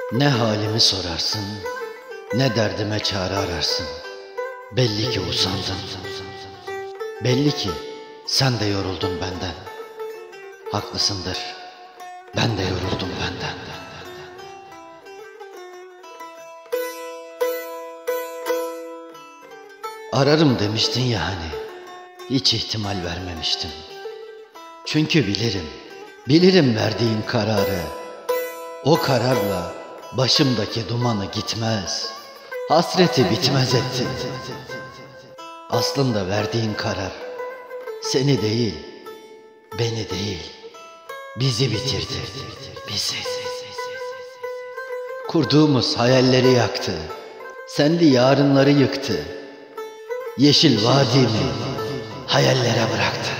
Ne halimi sorarsın, ne derdime çare ararsın. Belli ki usandın. Belli ki sen de yoruldun benden. Haklısındır, ben de yoruldum benden. Ararım demiştin ya hani, hiç ihtimal vermemiştim. Çünkü bilirim verdiğin kararı. O kararla başımdaki dumanı gitmez, hasreti bitmez etti. Aslında verdiğin karar seni değil, beni değil, bizi bitirdi, bizi. Kurduğumuz hayalleri yaktı, senli yarınları yıktı. Yeşil vadimi hayallere bıraktı.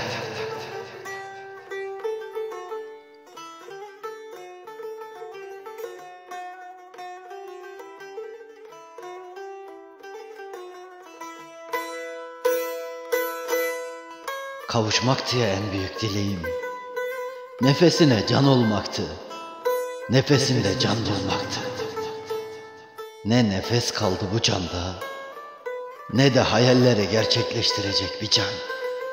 Kavuşmak diye en büyük dileğim, nefesine can olmaktı, nefesinde can bulmaktı. Ne nefes kaldı bu canda, ne de hayalleri gerçekleştirecek bir can.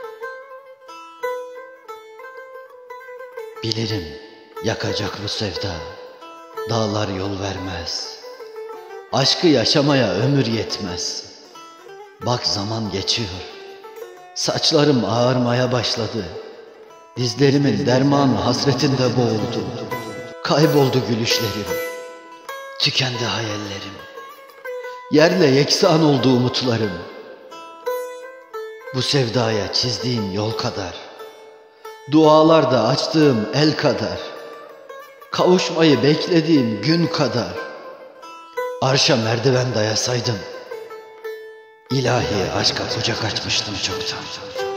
Bilirim yakacak bu sevda, dağlar yol vermez. Aşkı yaşamaya ömür yetmez. Bak zaman geçiyor, saçlarım ağarmaya başladı. Dizlerimin dermanı hasretinde boğuldu. Kayboldu gülüşlerim, tükendi hayallerim. Yerle yeksan oldu umutlarım. Bu sevdaya çizdiğim yol kadar, dualarda açtığım el kadar, kavuşmayı beklediğim gün kadar. Arşa merdiven dayasaydım, ilahi aşka kucak açmıştım çoktan.